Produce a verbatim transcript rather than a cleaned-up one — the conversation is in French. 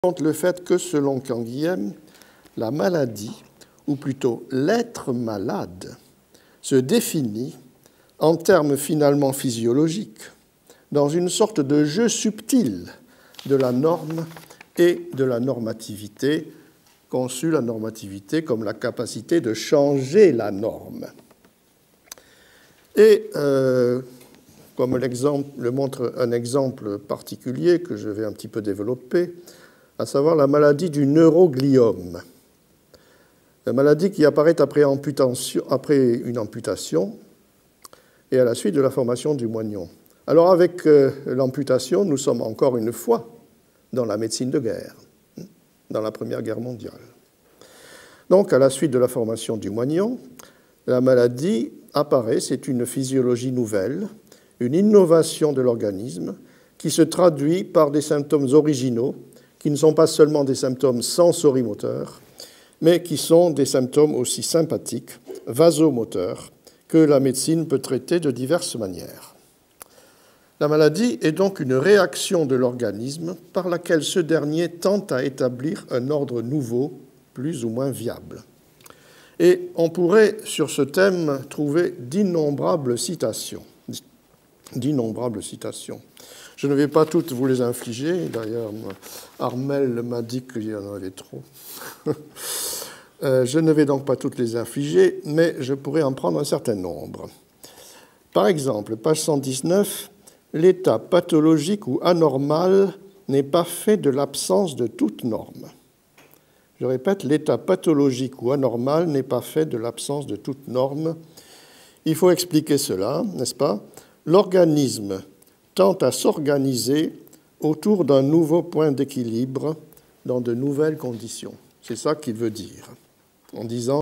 le fait que, selon Canguilhem, la maladie, ou plutôt l'être malade, se définit en termes finalement physiologiques, dans une sorte de jeu subtil de la norme et de la normativité, conçue la normativité comme la capacité de changer la norme. Et euh, comme le montre un exemple particulier que je vais un petit peu développer, à savoir la maladie du neurogliome. La maladie qui apparaît après, amputation, après une amputation et à la suite de la formation du moignon. Alors avec euh, l'amputation, nous sommes encore une fois dans la médecine de guerre, dans la Première Guerre mondiale. Donc à la suite de la formation du moignon, la maladie apparaît, c'est une physiologie nouvelle, une innovation de l'organisme qui se traduit par des symptômes originaux qui ne sont pas seulement des symptômes sensorimoteurs, mais qui sont des symptômes aussi sympathiques, vasomoteurs, que la médecine peut traiter de diverses manières. La maladie est donc une réaction de l'organisme par laquelle ce dernier tente à établir un ordre nouveau, plus ou moins viable. Et on pourrait, sur ce thème, trouver d'innombrables citations. D'innombrables citations. Je ne vais pas toutes vous les infliger. D'ailleurs, Armel m'a dit qu'il y en avait trop. Je ne vais donc pas toutes les infliger, mais je pourrais en prendre un certain nombre. Par exemple, page cent dix-neuf, l'état pathologique ou anormal n'est pas fait de l'absence de toute norme. Je répète, l'état pathologique ou anormal n'est pas fait de l'absence de toute norme. Il faut expliquer cela, n'est-ce pas? L'organisme tente à s'organiser autour d'un nouveau point d'équilibre dans de nouvelles conditions. C'est ça qu'il veut dire, en disant